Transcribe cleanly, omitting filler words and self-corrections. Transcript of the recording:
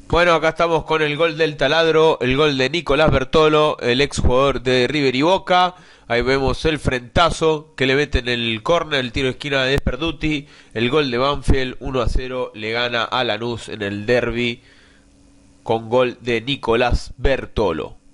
Bueno, acá estamos con el gol del taladro, el gol de Nicolás Bertolo, el ex jugador de River y Boca. Ahí vemos el frentazo que le meten el córner, el tiro de esquina de Desperduti, el gol de Banfield, 1-0, le gana a Lanús en el derbi con gol de Nicolás Bertolo.